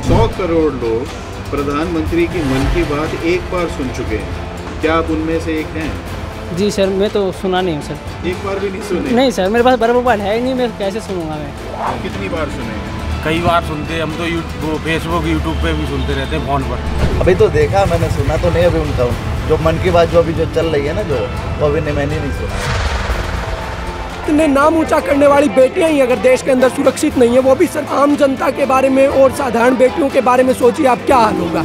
100 करोड़ लोग प्रधानमंत्री की मन की बात एक बार सुन चुके हैं। क्या आप उनमें से एक हैं? जी सर, मैं तो सुना नहीं हूँ सर। एक बार भी नहीं सुने? नहीं सर, मेरे पास बड़ा मोबाइल है ही नहीं, मैं कैसे सुनूंगा मैं। कितनी बार सुने? कई बार सुनते हम तो फेसबुक यूट्यूब पे भी सुनते रहते हैं फ़ोन पर। अभी तो देखा मैंने, सुना तो नहीं अभी उनका जो मन की बात जो अभी जो चल रही है ना, जो वो अभी मैंने नहीं सुना। इतने नाम ऊंचा करने वाली बेटियां ही अगर देश के अंदर सुरक्षित नहीं है, वो भी सर आम जनता के बारे में और साधारण बेटियों के बारे में सोचिए आप क्या हाल होगा।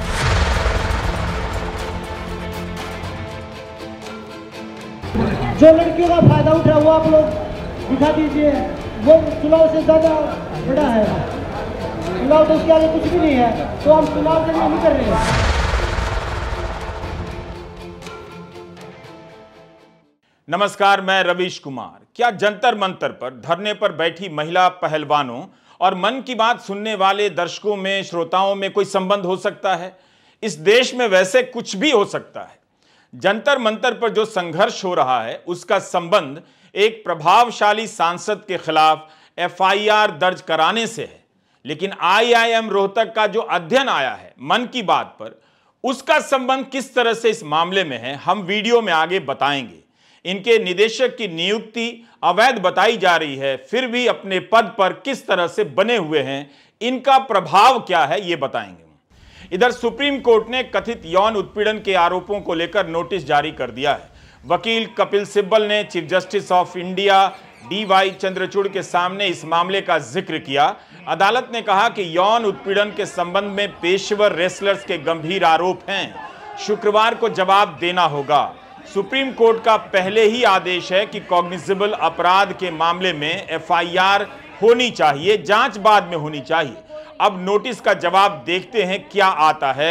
जो लड़कियों का फायदा उठा वो आप लोग दिखा दीजिए, वो चुनाव से ज्यादा बड़ा है। चुनाव तो उसके आगे कुछ भी नहीं है, तो हम चुनाव के लिए नहीं कर रहे हैं। नमस्कार, मैं रवीश कुमार। क्या जंतर मंतर पर धरने पर बैठी महिला पहलवानों और मन की बात सुनने वाले दर्शकों में, श्रोताओं में कोई संबंध हो सकता है? इस देश में वैसे कुछ भी हो सकता है। जंतर मंतर पर जो संघर्ष हो रहा है उसका संबंध एक प्रभावशाली सांसद के खिलाफ एफआईआर दर्ज कराने से है। लेकिन आईआईएम रोहतक का जो अध्ययन आया है मन की बात पर, उसका संबंध किस तरह से इस मामले में है, हम वीडियो में आगे बताएंगे। इनके निदेशक की नियुक्ति अवैध बताई जा रही है, फिर भी अपने पद पर किस तरह से बने हुए हैं, इनका प्रभाव क्या है, ये बताएंगे। इधर सुप्रीम कोर्ट ने कथित यौन उत्पीड़न के आरोपों को लेकर नोटिस जारी कर दिया है। वकील कपिल सिब्बल ने chief justice of India D Y Chandrachud के सामने इस मामले का जिक्र किया। अदालत ने कहा कि यौन उत्पीड़न के संबंध में पेशेवर रेसलर्स के गंभीर आरोप हैं, शुक्रवार को जवाब देना होगा। सुप्रीम कोर्ट का पहले ही आदेश है कि कॉग्निजेबल अपराध के मामले में एफआईआर होनी चाहिए, जांच बाद में होनी चाहिए। अब नोटिस का जवाब देखते हैं क्या आता है।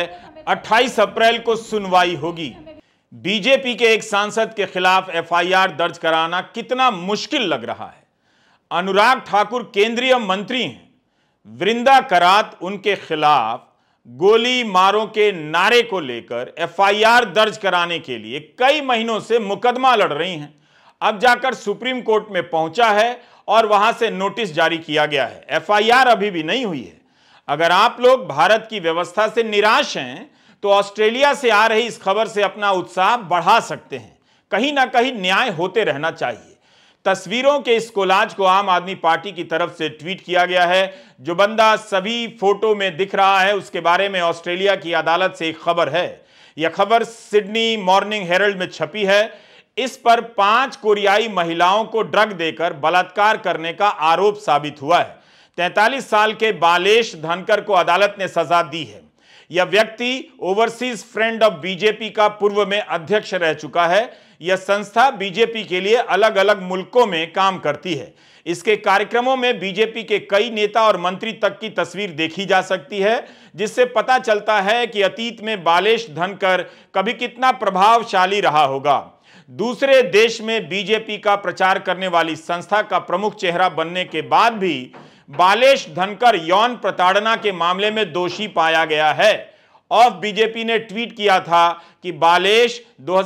28 अप्रैल को सुनवाई होगी। बीजेपी के एक सांसद के खिलाफ एफआईआर दर्ज कराना कितना मुश्किल लग रहा है। अनुराग ठाकुर केंद्रीय मंत्री हैं, वृंदा करात उनके खिलाफ गोली मारो के नारे को लेकर एफआईआर दर्ज कराने के लिए कई महीनों से मुकदमा लड़ रही हैं। अब जाकर सुप्रीम कोर्ट में पहुंचा है और वहां से नोटिस जारी किया गया है। एफआईआर अभी भी नहीं हुई है। अगर आप लोग भारत की व्यवस्था से निराश हैं तो ऑस्ट्रेलिया से आ रही इस खबर से अपना उत्साह बढ़ा सकते हैं। कहीं ना कहीं न्याय होते रहना चाहिए। तस्वीरों के इस कोलाज को आम आदमी पार्टी की तरफ से ट्वीट किया गया है। जो बंदा सभी फोटो में दिख रहा है उसके बारे में ऑस्ट्रेलिया की अदालत से एक खबर है। यह खबर सिडनी मॉर्निंग हेरल्ड में छपी है। इस पर 5 कोरियाई महिलाओं को ड्रग देकर बलात्कार करने का आरोप साबित हुआ है। 43 साल के बालेश धनकर को अदालत ने सजा दी है। यह व्यक्ति ओवरसीज फ्रेंड ऑफ बीजेपी का पूर्व में अध्यक्ष रह चुका है। यह संस्था बीजेपी के लिए अलग अलग मुल्कों में काम करती है। इसके कार्यक्रमों में बीजेपी के कई नेता और मंत्री तक की तस्वीर देखी जा सकती है, जिससे पता चलता है कि अतीत में बालेश धनकर कभी कितना प्रभावशाली रहा होगा। दूसरे देश में बीजेपी का प्रचार करने वाली संस्था का प्रमुख चेहरा बनने के बाद भी बालेश धनकर यौन प्रताड़ना के मामले में दोषी पाया गया है। ऑफ बीजेपी ने ट्वीट किया था कि बालेश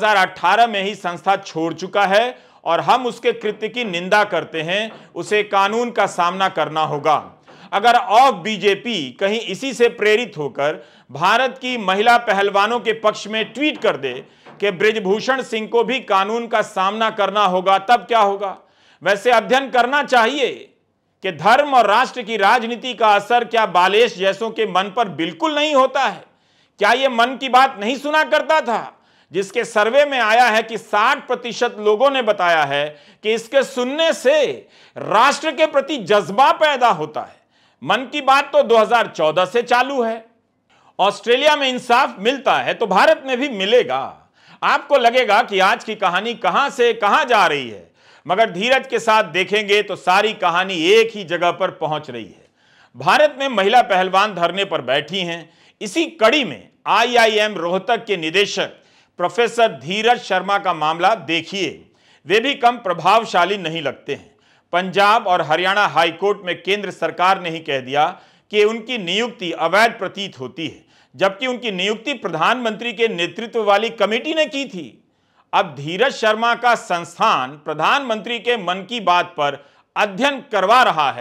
2018 में ही संस्था छोड़ चुका है और हम उसके कृत्य की निंदा करते हैं, उसे कानून का सामना करना होगा। अगर ऑफ बीजेपी कहीं इसी से प्रेरित होकर भारत की महिला पहलवानों के पक्ष में ट्वीट कर दे कि बृजभूषण सिंह को भी कानून का सामना करना होगा, तब क्या होगा? वैसे अध्ययन करना चाहिए कि धर्म और राष्ट्र की राजनीति का असर क्या बालेश जैसों के मन पर बिल्कुल नहीं होता है? क्या यह मन की बात नहीं सुना करता था, जिसके सर्वे में आया है कि 60% लोगों ने बताया है कि इसके सुनने से राष्ट्र के प्रति जज्बा पैदा होता है। मन की बात तो 2014 से चालू है। ऑस्ट्रेलिया में इंसाफ मिलता है तो भारत में भी मिलेगा। आपको लगेगा कि आज की कहानी कहां से कहां जा रही है, मगर धीरज के साथ देखेंगे तो सारी कहानी एक ही जगह पर पहुंच रही है। भारत में महिला पहलवान धरने पर बैठी हैं। इसी कड़ी में आईआईएम रोहतक के निदेशक प्रोफेसर धीरज शर्मा का मामला देखिए। वे भी कम प्रभावशाली नहीं लगते हैं। पंजाब और हरियाणा हाईकोर्ट में केंद्र सरकार ने ही कह दिया कि उनकी नियुक्ति अवैध प्रतीत होती है, जबकि उनकी नियुक्ति प्रधानमंत्री के नेतृत्व वाली कमेटी ने की थी। अब धीरज शर्मा का संस्थान प्रधानमंत्री के मन की बात पर अध्ययन करवा रहा है,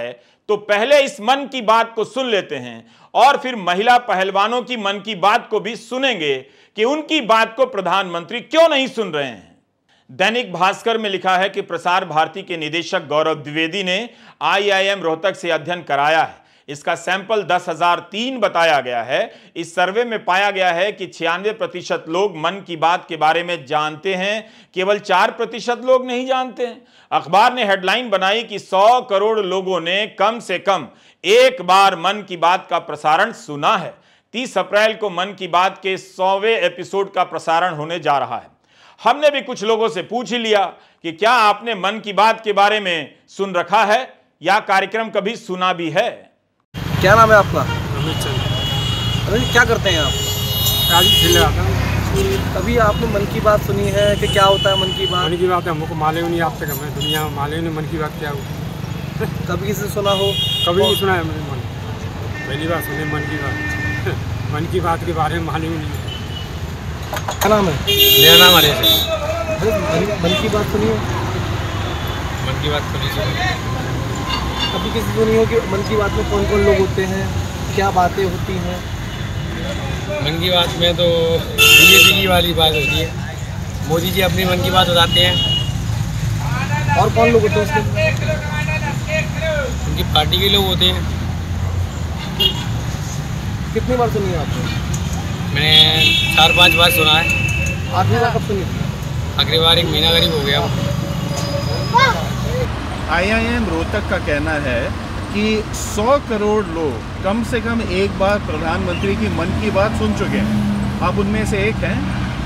तो पहले इस मन की बात को सुन लेते हैं और फिर महिला पहलवानों की मन की बात को भी सुनेंगे कि उनकी बात को प्रधानमंत्री क्यों नहीं सुन रहे हैं। दैनिक भास्कर में लिखा है कि प्रसार भारती के निदेशक गौरव द्विवेदी ने IIM रोहतक से अध्ययन कराया है। इसका सैंपल 10,003 बताया गया है। इस सर्वे में पाया गया है कि 96% लोग मन की बात के बारे में जानते हैं, केवल 4% लोग नहीं जानते हैं। अखबार ने हेडलाइन बनाई कि 100 करोड़ लोगों ने कम से कम एक बार मन की बात का प्रसारण सुना है। 30 अप्रैल को मन की बात के 100वें एपिसोड का प्रसारण होने जा रहा है। हमने भी कुछ लोगों से पूछ ही लिया कि क्या आपने मन की बात के बारे में सुन रखा है या कार्यक्रम कभी सुना भी है। क्या नाम है आपका? अमित चंद। अरे क्या करते हैं आप? आज खेलने आता हूँ। कभी आपने मन की बात सुनी है कि क्या होता है मन की बात? मन की बात है, हमको मालूम नहीं, आप तक हमें दुनिया में मालूम नहीं मन की बात क्या हो। कभी किसी से सुना हो? कभी नहीं सुना है मैंने मन, पहली बार सुने मन की बात। मन की बात के बारे में मालूम नहीं। क्या नाम है? मेरा नाम हरेश है। मन की बात सुनी हो? मन की बात सुनी। कभी किसी से सुनी हो कि मन की बात में कौन कौन लोग होते हैं, क्या बातें होती हैं? मन की बात में तो बीजेपी की वाली बात होती है, मोदी जी अपनी मन की बात बताते हैं। और कौन लोग होते हैं उसके? उनकी पार्टी के लोग होते हैं। कितनी बार सुनी है आपने? मैंने 4-5 बार सुना है। आखिरी बार कब सुनी थी? आखिरी बार 1 महीना करीब हो गया। IIM रोहतक का कहना है कि 100 करोड़ लोग कम से कम एक बार प्रधानमंत्री की मन की बात सुन चुके हैं। आप उनमें से एक हैं?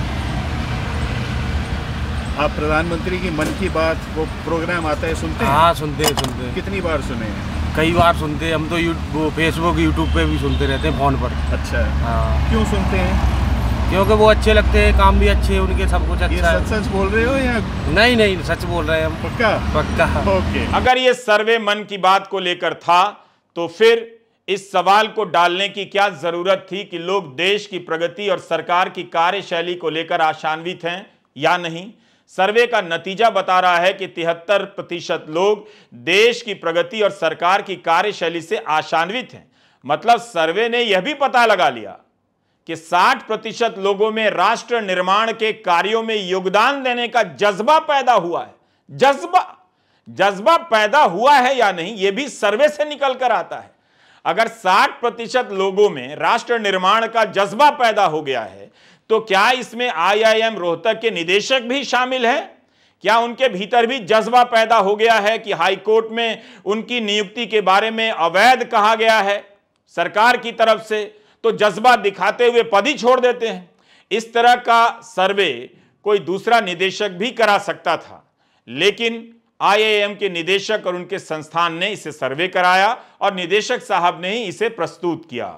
आप प्रधानमंत्री की मन की बात, वो प्रोग्राम आता है, सुनते हैं? हाँ सुनते हैं। कितनी बार सुने हैं? कई बार सुनते हैं हम तो। वो फेसबुक यूट्यूब पे भी सुनते रहते हैं फ़ोन पर। अच्छा, हाँ। क्यों सुनते हैं? क्योंकि वो अच्छे लगते हैं, काम भी अच्छे हैं उनके, सब कुछ ये अच्छा है। सच बोल रहे हो या? नहीं सच बोल रहे हैं हम। पक्का? ओके। अगर ये सर्वे मन की बात को लेकर था तो फिर इस सवाल को डालने की क्या जरूरत थी कि लोग देश की प्रगति और सरकार की कार्यशैली को लेकर आशान्वित हैं या नहीं। सर्वे का नतीजा बता रहा है कि 73% लोग देश की प्रगति और सरकार की कार्यशैली से आशान्वित हैं। मतलब सर्वे ने यह भी पता लगा लिया कि 60% लोगों में राष्ट्र निर्माण के कार्यों में योगदान देने का जज्बा पैदा हुआ है। जज्बा पैदा हुआ है या नहीं, यह भी सर्वे से निकल कर आता है। अगर 60% लोगों में राष्ट्र निर्माण का जज्बा पैदा हो गया है तो क्या इसमें IIM रोहतक के निदेशक भी शामिल हैं? क्या उनके भीतर भी जज्बा पैदा हो गया है कि हाई कोर्ट में उनकी नियुक्ति के बारे में अवैध कहा गया है सरकार की तरफ से, तो जज्बा दिखाते हुए पद ही छोड़ देते हैं? इस तरह का सर्वे कोई दूसरा निदेशक भी करा सकता था, लेकिन IIM के निदेशक और उनके संस्थान ने इसे सर्वे कराया और निदेशक साहब ने ही इसे प्रस्तुत किया।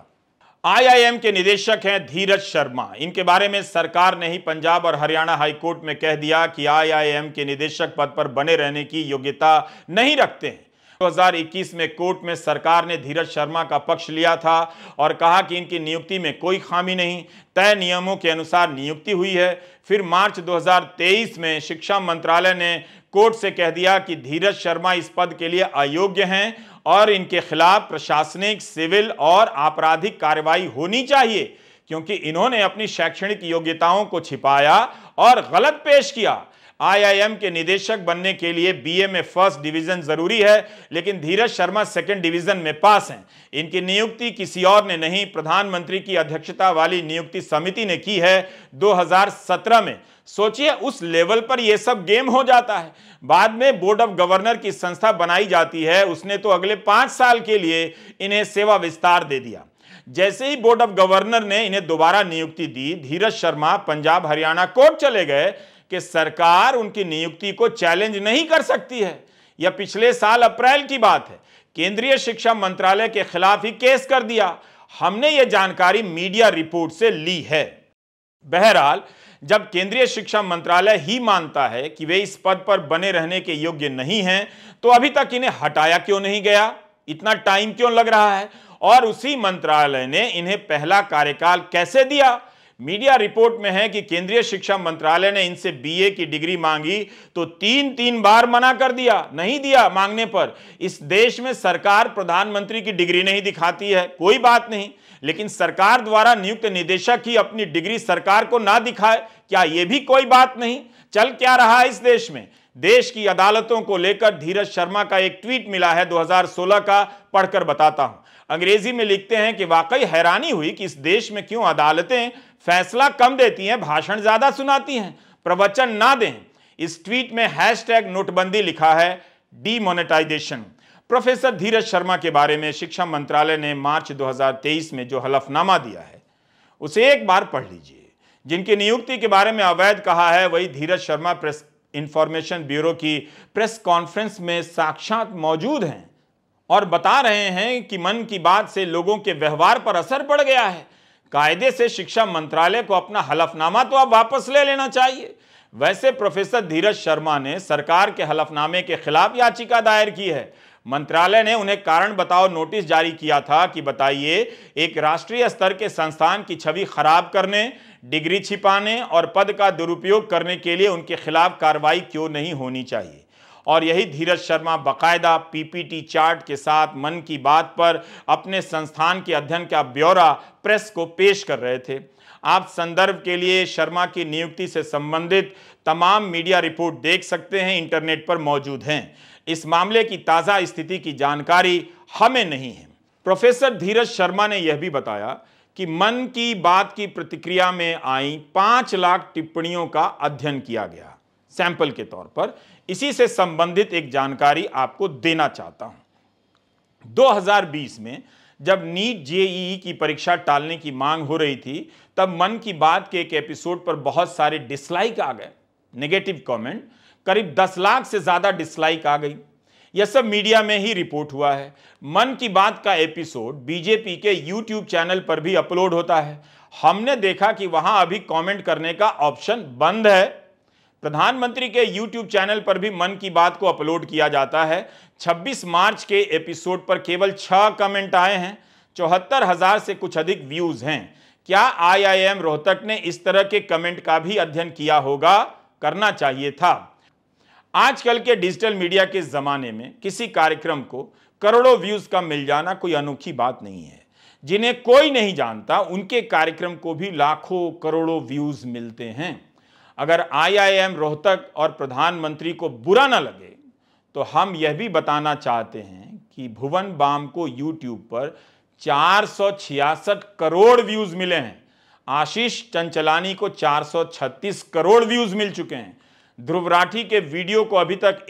IIM के निदेशक हैं धीरज शर्मा। इनके बारे में सरकार ने ही पंजाब और हरियाणा हाई कोर्ट में कह दिया कि IIM के निदेशक पद पर बने रहने की योग्यता नहीं रखते हैं। 2021 में कोर्ट में सरकार ने धीरज शर्मा का पक्ष लिया था और कहा कि इनकी नियुक्ति में कोई खामी नहीं, तय नियमों के अनुसार नियुक्ति हुई है। फिर मार्च 2023 में शिक्षा मंत्रालय ने कोर्ट से कह दिया कि धीरज शर्मा इस पद के लिए अयोग्य हैं और इनके खिलाफ प्रशासनिक, सिविल और आपराधिक कार्रवाई होनी चाहिए क्योंकि इन्होंने अपनी शैक्षणिक योग्यताओं को छिपाया और गलत पेश किया। IIM के निदेशक बनने के लिए BA में फर्स्ट डिवीजन जरूरी है, लेकिन धीरज शर्मा सेकंड डिवीजन में पास हैं। इनकी नियुक्ति किसी और ने नहीं, प्रधानमंत्री की अध्यक्षता वाली नियुक्ति समिति ने की है 2017 में। सोचिए उस लेवल पर यह सब गेम हो जाता है। बाद में बोर्ड ऑफ गवर्नर की संस्था बनाई जाती है, उसने तो अगले 5 साल के लिए इन्हें सेवा विस्तार दे दिया। जैसे ही बोर्ड ऑफ गवर्नर ने इन्हें दोबारा नियुक्ति दी, धीरज शर्मा पंजाब हरियाणा कोर्ट चले गए कि सरकार उनकी नियुक्ति को चैलेंज नहीं कर सकती है। यह पिछले साल अप्रैल की बात है। केंद्रीय शिक्षा मंत्रालय के खिलाफ ही केस कर दिया। हमने यह जानकारी मीडिया रिपोर्ट से ली है। बहरहाल, जब केंद्रीय शिक्षा मंत्रालय ही मानता है कि वे इस पद पर बने रहने के योग्य नहीं हैं, तो अभी तक इन्हें हटाया क्यों नहीं गया? इतना टाइम क्यों लग रहा है? और उसी मंत्रालय ने इन्हें पहला कार्यकाल कैसे दिया? मीडिया रिपोर्ट में है कि केंद्रीय शिक्षा मंत्रालय ने इनसे बीए की डिग्री मांगी तो 3 बार मना कर दिया, नहीं दिया मांगने पर। इस देश में सरकार प्रधानमंत्री की डिग्री नहीं दिखाती है, कोई बात नहीं, लेकिन सरकार द्वारा नियुक्त निदेशक ही अपनी डिग्री सरकार को ना दिखाए, क्या यह भी कोई बात नहीं? चल क्या रहा है इस देश में? देश की अदालतों को लेकर धीरज शर्मा का एक ट्वीट मिला है 2016 का, पढ़कर बताता हूं। अंग्रेजी में लिखते हैं कि वाकई हैरानी हुई कि इस देश में क्यों अदालतें फैसला कम देती हैं, भाषण ज्यादा सुनाती हैं, प्रवचन ना दें। इस ट्वीट में #नोटबंदी लिखा है, डीमोनेटाइजेशन। प्रोफेसर धीरज शर्मा के बारे में शिक्षा मंत्रालय ने मार्च 2023 में जो हलफनामा दिया है उसे एक बार पढ़ लीजिए। जिनकी नियुक्ति के बारे में अवैध कहा है वही Dheeraj Sharma press information bureau की प्रेस कॉन्फ्रेंस में साक्षात मौजूद हैं और बता रहे हैं कि मन की बात से लोगों के व्यवहार पर असर पड़ गया है। कायदे से शिक्षा मंत्रालय को अपना हलफनामा तो अब वापस ले लेना चाहिए। वैसे प्रोफेसर धीरज शर्मा ने सरकार के हलफनामे के खिलाफ याचिका दायर की है। मंत्रालय ने उन्हें कारण बताओ नोटिस जारी किया था कि बताइए, एक राष्ट्रीय स्तर के संस्थान की छवि खराब करने, डिग्री छिपाने और पद का दुरुपयोग करने के लिए उनके खिलाफ कार्रवाई क्यों नहीं होनी चाहिए। और यही धीरज शर्मा बाकायदा पीपीटी चार्ट के साथ मन की बात पर अपने संस्थान के अध्ययन का ब्यौरा प्रेस को पेश कर रहे थे। आप संदर्भ के लिए शर्मा की नियुक्ति से संबंधित तमाम मीडिया रिपोर्ट देख सकते हैं, इंटरनेट पर मौजूद हैं। इस मामले की ताज़ा स्थिति की जानकारी हमें नहीं है। प्रोफेसर धीरज शर्मा ने यह भी बताया कि मन की बात की प्रतिक्रिया में आई 5 लाख टिप्पणियों का अध्ययन किया गया सैंपल के तौर पर। इसी से संबंधित एक जानकारी आपको देना चाहता हूं। 2020 में जब नीट जेईई की परीक्षा टालने की मांग हो रही थी, तब मन की बात के एक एपिसोड पर बहुत सारे डिसलाइक आ गए, नेगेटिव कमेंट, करीब 10 लाख से ज्यादा डिसलाइक आ गई। यह सब मीडिया में ही रिपोर्ट हुआ है। मन की बात का एपिसोड बीजेपी के यूट्यूब चैनल पर भी अपलोड होता है। हमने देखा कि वहां अभी कमेंट करने का ऑप्शन बंद है। प्रधानमंत्री के यूट्यूब चैनल पर भी मन की बात को अपलोड किया जाता है। 26 मार्च के एपिसोड पर केवल 6 कमेंट आए हैं, 74,000 से कुछ अधिक व्यूज हैं। क्या IIM रोहतक ने इस तरह के कमेंट का भी अध्ययन किया होगा? करना चाहिए था। आजकल के डिजिटल मीडिया के जमाने में किसी कार्यक्रम को करोड़ों व्यूज का मिल जाना कोई अनोखी बात नहीं है। जिन्हें कोई नहीं जानता उनके कार्यक्रम को भी लाखों करोड़ों व्यूज मिलते हैं। अगर IIM रोहतक और प्रधानमंत्री को बुरा ना लगे तो हम यह भी बताना चाहते हैं कि भुवन बाम को यूट्यूब पर 466 करोड़ व्यूज मिले हैं। आशीष चंचलानी को 436 करोड़ व्यूज मिल चुके हैं। ध्रुव राठी के वीडियो को अभी तक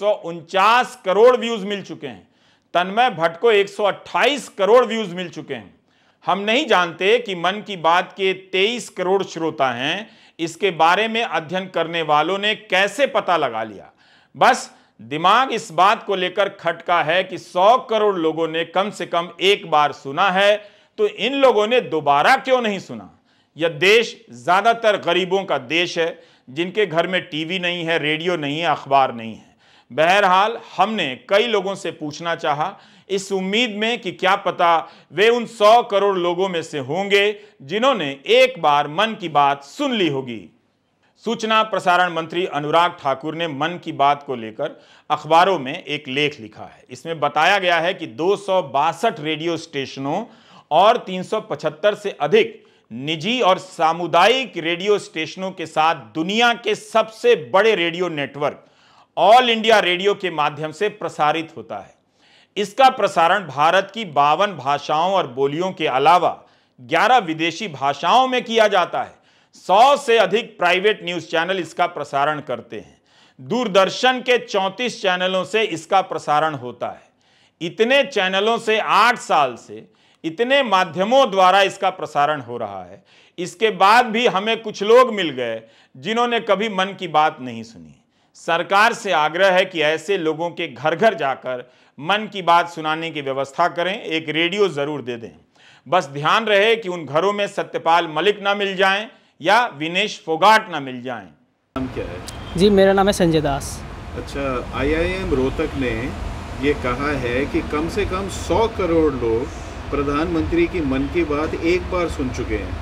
149 करोड़ व्यूज मिल चुके हैं। तन्मय भट्ट को 128 करोड़ व्यूज मिल चुके हैं। हम नहीं जानते कि मन की बात के 23 करोड़ श्रोता हैं। इसके बारे में अध्ययन करने वालों ने कैसे पता लगा लिया? बस दिमाग इस बात को लेकर खटका है कि 100 करोड़ लोगों ने कम से कम एक बार सुना है, तो इन लोगों ने दोबारा क्यों नहीं सुना? यह देश ज्यादातर गरीबों का देश है, जिनके घर में टीवी नहीं है, रेडियो नहीं है, अखबार नहीं है। बहरहाल हमने कई लोगों से पूछना चाहा, इस उम्मीद में कि क्या पता वे उन 100 करोड़ लोगों में से होंगे जिन्होंने एक बार मन की बात सुन ली होगी। सूचना प्रसारण मंत्री अनुराग ठाकुर ने मन की बात को लेकर अखबारों में एक लेख लिखा है। इसमें बताया गया है कि 262 रेडियो स्टेशनों और 375 से अधिक निजी और सामुदायिक रेडियो स्टेशनों के साथ दुनिया के सबसे बड़े radio network All India Radio के माध्यम से प्रसारित होता है। इसका प्रसारण भारत की 52 भाषाओं और बोलियों के अलावा 11 विदेशी भाषाओं में किया जाता है। 100 से अधिक प्राइवेट न्यूज चैनल इसका प्रसारण करते हैं। दूरदर्शन के 34 चैनलों से इसका प्रसारण होता है। इतने चैनलों से 8 साल से इतने माध्यमों द्वारा इसका प्रसारण हो रहा है। इसके बाद भी हमें कुछ लोग मिल गए जिन्होंने कभी मन की बात नहीं सुनी। सरकार से आग्रह है कि ऐसे लोगों के घर घर जाकर मन की बात सुनाने की व्यवस्था करें। एक रेडियो जरूर दे दें। बस ध्यान रहे कि उन घरों में सत्यपाल मलिक ना मिल जाएं या विनेश फोगाट ना मिल जाएं। नाम क्या है? जी मेरा नाम है संजय दास। अच्छा, IIM रोहतक ने ये कहा है कि कम से कम 100 करोड़ लोग प्रधानमंत्री की मन की बात एक बार सुन चुके हैं।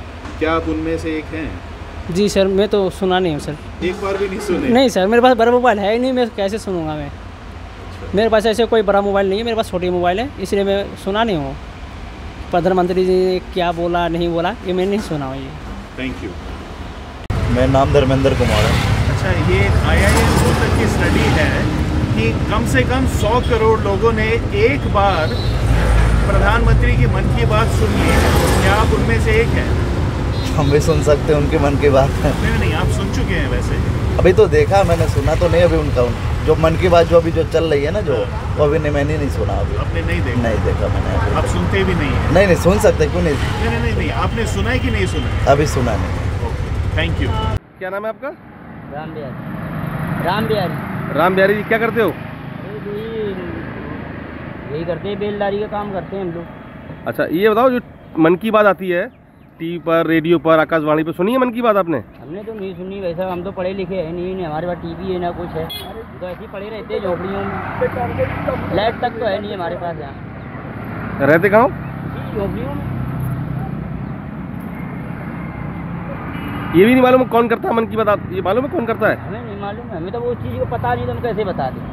क्या आप उनमें से एक हैं? जी सर, मैं तो सुना नहीं हूँ सर। एक बार भी नहीं सुने? नहीं सर, मेरे पास बड़ा मोबाइल है ही नहीं, मैं कैसे सुनूंगा मैं। मेरे पास ऐसे कोई बड़ा मोबाइल नहीं है, मेरे पास छोटी मोबाइल है, इसलिए मैं सुना नहीं हूँ। प्रधानमंत्री जी ने क्या बोला नहीं बोला ये मैं नहीं सुना हूँ ये। Thank you. मेरा नाम धर्मेंद्र कुमार है। अच्छा, ये IIM रोहतक की स्टडी है कि कम से कम 100 करोड़ लोगों ने एक बार प्रधानमंत्री की मन की बात सुन ली है। क्या आप उनमें से एक हैं? हम भी सुन सकते हैं उनकी मन की बात। नहीं, आप सुन चुके हैं वैसे? अभी तो देखा, मैंने सुना तो नहीं अभी उनका जो मन की बात जो अभी जो चल रही है ना, जो वो अभी मैंने नहीं सुना अभी। आपने नहीं देखा? नहीं देखा मैंने अभी। आप सुनते भी नहीं हैं? नहीं सुन सकते, क्यों नहीं? नहीं, आपने सुना है कि नहीं सुना? अभी सुना नहीं। Thank you. क्या नाम है आपका? राम बिहारी। राम बिहारी जी, क्या करते हो? यही करते हैं, बेलदारी का काम करते हैं हम लोग। अच्छा, ये बताओ, जो मन की बात आती है टीवी पर, रेडियो पर, आकाशवाणी पर, सुनी है मन की बात आपने? हमने तो नहीं सुनी, वैसा हम तो पढ़े लिखे हैं नहीं, हमारे पास टीवी है ना कुछ है, तो ऐसे ही पढ़े रहते हैं झोपड़ियों में। लाइट तक तो है नहीं हमारे पास यहाँ। रहते कहाँ? झोपड़ियों में। ये भी नहीं मालूम कौन करता है मन की बात? ये मालूम है कौन करता है? हमें नहीं मालूम है, हमें तो वो चीज़ को पता नहीं, तो हम कैसे बता दें।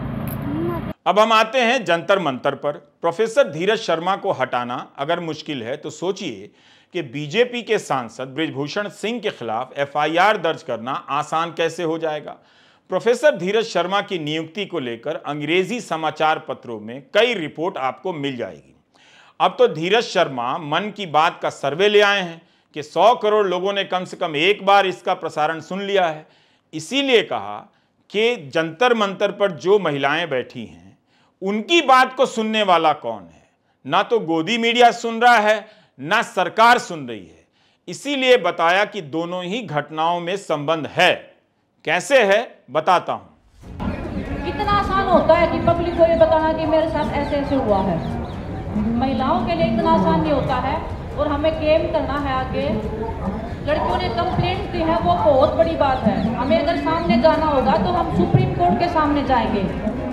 अब हम आते हैं जंतर मंतर पर। प्रोफेसर धीरज शर्मा को हटाना अगर मुश्किल है तो सोचिए कि बीजेपी के सांसद बृजभूषण सिंह के खिलाफ FIR दर्ज करना आसान कैसे हो जाएगा। प्रोफेसर धीरज शर्मा की नियुक्ति को लेकर अंग्रेजी समाचार पत्रों में कई रिपोर्ट आपको मिल जाएगी। अब तो धीरज शर्मा मन की बात का सर्वे ले आए हैं कि 100 करोड़ लोगों ने कम से कम एक बार इसका प्रसारण सुन लिया है। इसीलिए कहा कि जंतर मंतर पर जो महिलाएं बैठी हैं उनकी बात को सुनने वाला कौन है? ना तो गोदी मीडिया सुन रहा है, ना सरकार सुन रही है। इसीलिए बताया कि दोनों ही घटनाओं में संबंध है। कैसे है बताता हूं। इतना आसान होता है कि पब्लिक को ये बताना कि मेरे साथ ऐसे ऐसे हुआ है। महिलाओं के लिए इतना आसान नहीं होता है, और हमें क्लेम करना है आगे। लड़कियों ने कंप्लेंट दी है, वो बहुत बड़ी बात है। हमें अगर सामने जाना होगा तो हम सुप्रीम कोर्ट के सामने जाएंगे।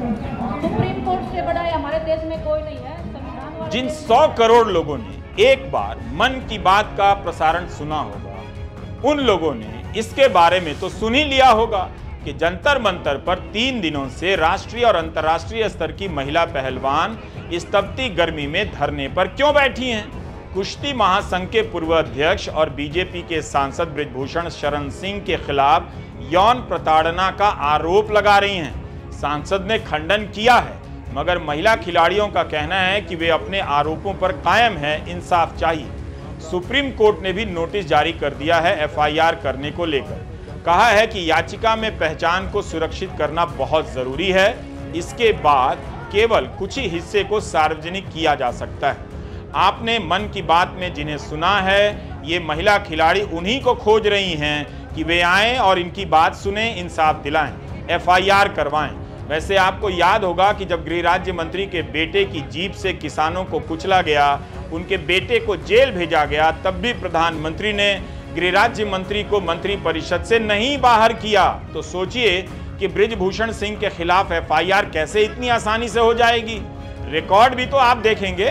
सुप्रीम कोर्ट से बड़ा है हमारे देश में कोई नहीं है। संविधान जिन 100 करोड़ लोगों ने एक बार मन की बात का प्रसारण सुना होगा, उन लोगों ने इसके बारे में तो सुन ही लिया होगा कि जंतर मंतर पर 3 दिनों से राष्ट्रीय और अंतर्राष्ट्रीय स्तर की महिला पहलवान इस तपती गर्मी में धरने पर क्यों बैठी हैं। कुश्ती महासंघ के पूर्व अध्यक्ष और बीजेपी के सांसद बृजभूषण शरण सिंह के खिलाफ यौन प्रताड़ना का आरोप लगा रही हैं। सांसद ने खंडन किया है, मगर महिला खिलाड़ियों का कहना है कि वे अपने आरोपों पर कायम हैं, इंसाफ चाहिए। सुप्रीम कोर्ट ने भी नोटिस जारी कर दिया है FIR करने को लेकर। कहा है कि याचिका में पहचान को सुरक्षित करना बहुत जरूरी है, इसके बाद केवल कुछ ही हिस्से को सार्वजनिक किया जा सकता है। आपने मन की बात में जिन्हें सुना है, ये महिला खिलाड़ी उन्हीं को खोज रही हैं कि वे आएं और इनकी बात सुने, इंसाफ दिलाएं, FIR करवाएं। वैसे आपको याद होगा कि जब गृह राज्य मंत्री के बेटे की जीप से किसानों को कुचला गया, उनके बेटे को जेल भेजा गया, तब भी प्रधानमंत्री ने गृह राज्य मंत्री को मंत्रिपरिषद से नहीं बाहर किया। तो सोचिए कि बृजभूषण सिंह के खिलाफ FIR कैसे इतनी आसानी से हो जाएगी। रिकॉर्ड भी तो आप देखेंगे।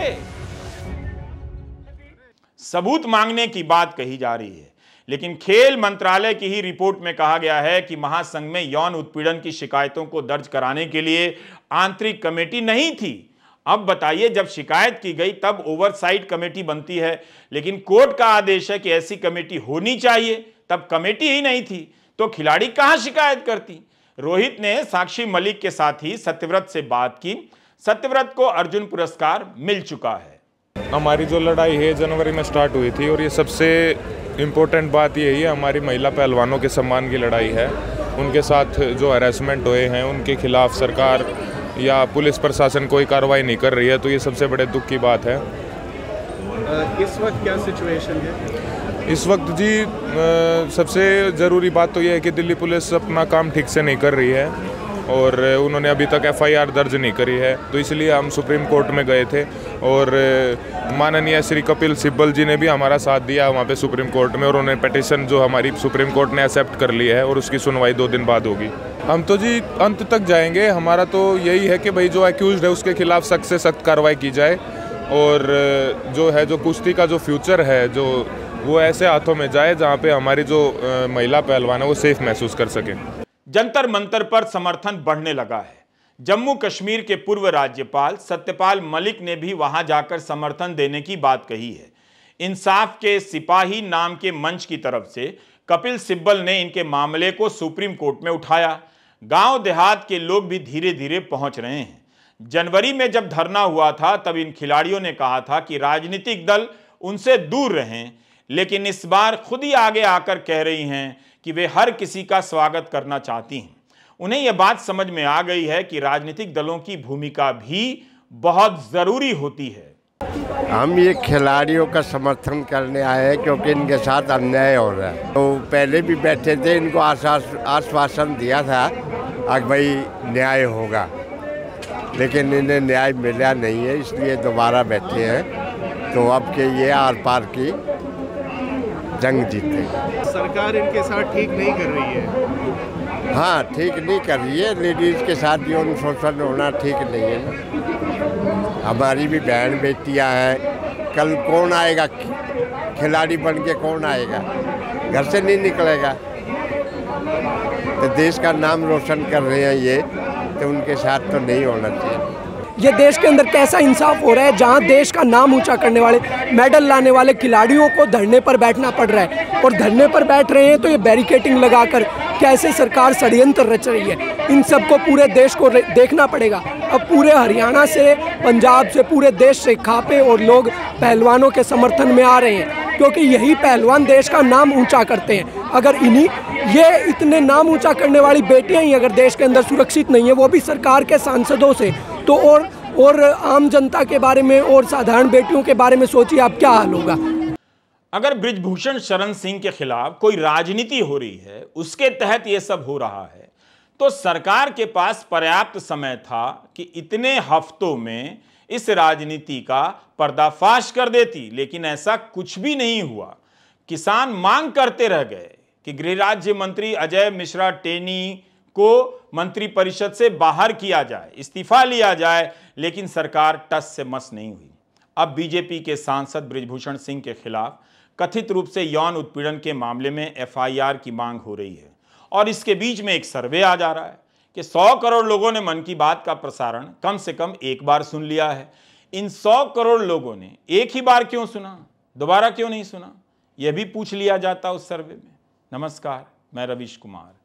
सबूत मांगने की बात कही जा रही है, लेकिन खेल मंत्रालय की ही रिपोर्ट में कहा गया है कि महासंघ में यौन उत्पीड़न की शिकायतों को दर्ज कराने के लिए आंतरिक कमेटी नहीं थी। अब बताइए, जब शिकायत की गई तब ओवरसाइट कमेटी बनती है, लेकिन कोर्ट का आदेश है कि ऐसी कमेटी होनी चाहिए, तब कमेटी ही नहीं थी तो खिलाड़ी कहां शिकायत करती। रोहित ने साक्षी मलिक के साथ ही सत्यव्रत से बात की। सत्यव्रत को अर्जुन पुरस्कार मिल चुका है। हमारी जो लड़ाई है जनवरी में स्टार्ट हुई थी, और ये सबसे इम्पोर्टेंट बात यही है, हमारी महिला पहलवानों के सम्मान की लड़ाई है। उनके साथ जो हैरेसमेंट हुए हैं उनके खिलाफ सरकार या पुलिस प्रशासन कोई कार्रवाई नहीं कर रही है, तो ये सबसे बड़े दुख की बात है। इस वक्त क्या सिचुएशन है? इस वक्त जी सबसे ज़रूरी बात तो ये है कि दिल्ली पुलिस अपना काम ठीक से नहीं कर रही है, और उन्होंने अभी तक FIR दर्ज नहीं करी है। तो इसलिए हम सुप्रीम कोर्ट में गए थे, और माननीय श्री कपिल सिब्बल जी ने भी हमारा साथ दिया वहाँ पे सुप्रीम कोर्ट में, और उन्होंने पिटीशन जो हमारी सुप्रीम कोर्ट ने एक्सेप्ट कर ली है, और उसकी सुनवाई 2 दिन बाद होगी। हम तो जी अंत तक जाएंगे। हमारा तो यही है कि भाई जो एक्यूज्ड है उसके खिलाफ सख्त से सख्त कार्रवाई की जाए, और जो है जो कुश्ती का जो फ्यूचर है जो वो ऐसे हाथों में जाए जहाँ पे हमारी जो महिला पहलवान है वो सेफ महसूस कर सके। जंतर मंतर पर समर्थन बढ़ने लगा है। जम्मू कश्मीर के पूर्व राज्यपाल सत्यपाल मलिक ने भी वहां जाकर समर्थन देने की बात कही है। इंसाफ के सिपाही नाम के मंच की तरफ से कपिल सिब्बल ने इनके मामले को सुप्रीम कोर्ट में उठाया। गांव देहात के लोग भी धीरे धीरे पहुंच रहे हैं। जनवरी में जब धरना हुआ था तब इन खिलाड़ियों ने कहा था कि राजनीतिक दल उनसे दूर रहें, लेकिन इस बार खुद ही आगे आकर कह रही हैं कि वे हर किसी का स्वागत करना चाहती हैं। उन्हें यह बात समझ में आ गई है कि राजनीतिक दलों की भूमिका भी बहुत जरूरी होती है। हम ये खिलाड़ियों का समर्थन करने आए हैं क्योंकि इनके साथ अन्याय हो रहा है। तो पहले भी बैठे थे, इनको आश्वासन दिया था कि भाई न्याय होगा, लेकिन इन्हें न्याय मिला नहीं है, इसलिए दोबारा बैठे हैं। तो अब के ये आर पार की जंग जीते। सरकार इनके साथ ठीक नहीं कर रही है। हाँ, ठीक नहीं कर रही है। लेडीज़ के साथ यौन शोषण होना ठीक नहीं है ना। हमारी भी बहन बेटियां हैं, कल कौन आएगा खिलाड़ी बन के, कौन आएगा? घर से नहीं निकलेगा। तो देश का नाम रोशन कर रहे हैं ये, तो उनके साथ तो नहीं होना चाहिए। ये देश के अंदर कैसा इंसाफ हो रहा है जहां देश का नाम ऊंचा करने वाले, मेडल लाने वाले खिलाड़ियों को धरने पर बैठना पड़ रहा है। और धरने पर बैठ रहे हैं तो ये बैरिकेटिंग लगाकर कैसे सरकार षड्यंत्र रच रही है, इन सबको पूरे देश को देखना पड़ेगा। अब पूरे हरियाणा से, पंजाब से, पूरे देश से खापे और लोग पहलवानों के समर्थन में आ रहे हैं, क्योंकि यही पहलवान देश का नाम ऊंचा करते हैं। अगर ये इतने नाम ऊंचा करने वाली बेटियां ही अगर देश के अंदर सुरक्षित नहीं है, वो भी सरकार के सांसदों से, तो और आम जनता के बारे में और साधारण बेटियों के बारे में सोचिए आप क्या हाल होगा। अगर बृजभूषण शरण सिंह के खिलाफ कोई राजनीति हो रही है, उसके तहत यह सब हो रहा है, तो सरकार के पास पर्याप्त समय था कि इतने हफ्तों में इस राजनीति का पर्दाफाश कर देती, लेकिन ऐसा कुछ भी नहीं हुआ। किसान मांग करते रह गए कि गृह राज्य मंत्री अजय मिश्रा टेनी को मंत्रिपरिषद से बाहर किया जाए, इस्तीफा लिया जाए, लेकिन सरकार टस से मस नहीं हुई। अब बीजेपी के सांसद बृजभूषण सिंह के खिलाफ कथित रूप से यौन उत्पीड़न के मामले में एफआईआर की मांग हो रही है, और इसके बीच में एक सर्वे आ जा रहा है कि 100 करोड़ लोगों ने मन की बात का प्रसारण कम से कम एक बार सुन लिया है। इन 100 करोड़ लोगों ने एक ही बार क्यों सुना, दोबारा क्यों नहीं सुना, यह भी पूछ लिया जाता उस सर्वे में। नमस्कार, मैं रवीश कुमार।